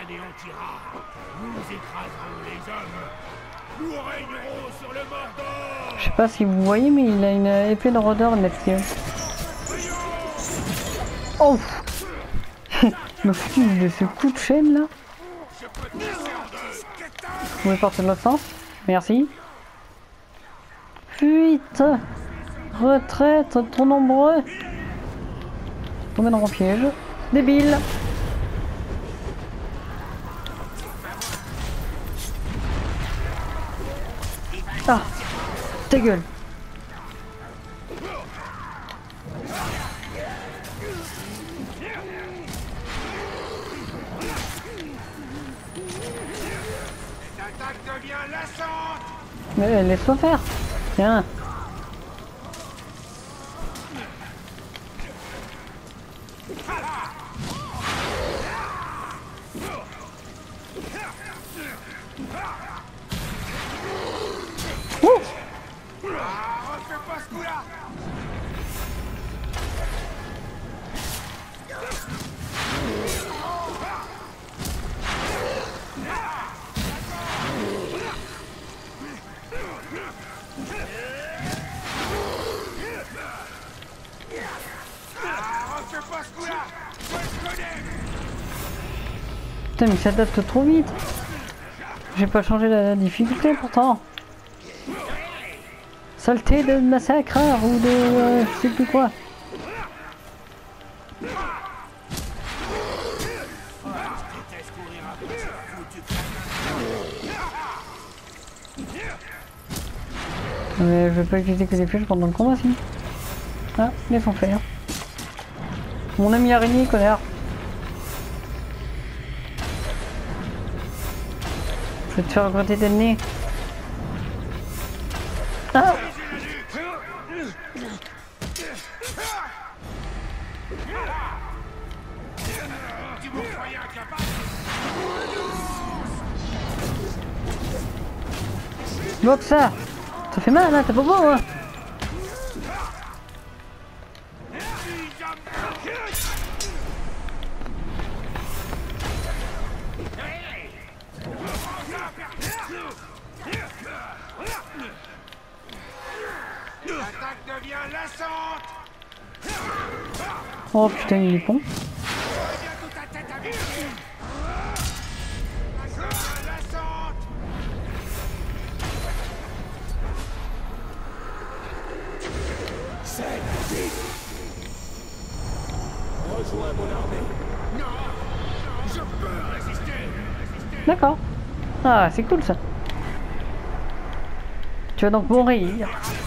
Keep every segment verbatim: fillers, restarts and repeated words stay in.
anéantira. Nous écraserons les hommes. Nous régnerons sur le Mordor. Je sais pas si vous voyez, mais il a une épée de rôdeur, Neptune. Oh. Il m'a foutu de ce coup de chaîne là. Vous pouvez partir de l'autre sens. Merci. Fuite. Retraite, trop nombreux. Tombez dans mon piège. Débile. Ah, ta gueule. Mais laisse-moi faire. Tiens. Ouh. Putain, mais ça date trop vite. J'ai pas changé la difficulté pourtant. Saleté de massacre ou de euh, je sais plus quoi. Mais je vais pas utiliser que des flèches pendant le combat si. Ah, laissons faire. Mon ami araignée, connard. Je vais te faire regretter tes nez. Ah! Bloque ça! Ça fait mal, hein, t'es pas beau, hein? L'attaque devient lassante. Oh putain, il est bon. Rejoins mon armée. Non, je peux résister. D'accord. Ah, c'est cool ça. Tu vas donc mourir.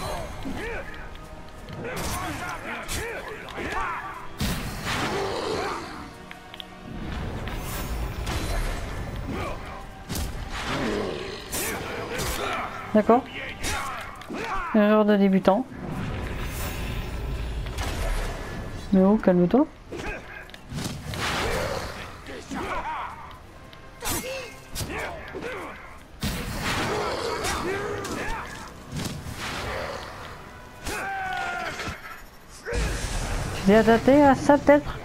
D'accord. Erreur de débutant. Mais oh, calme-toi. Tu t'es adapté à ça peut-être?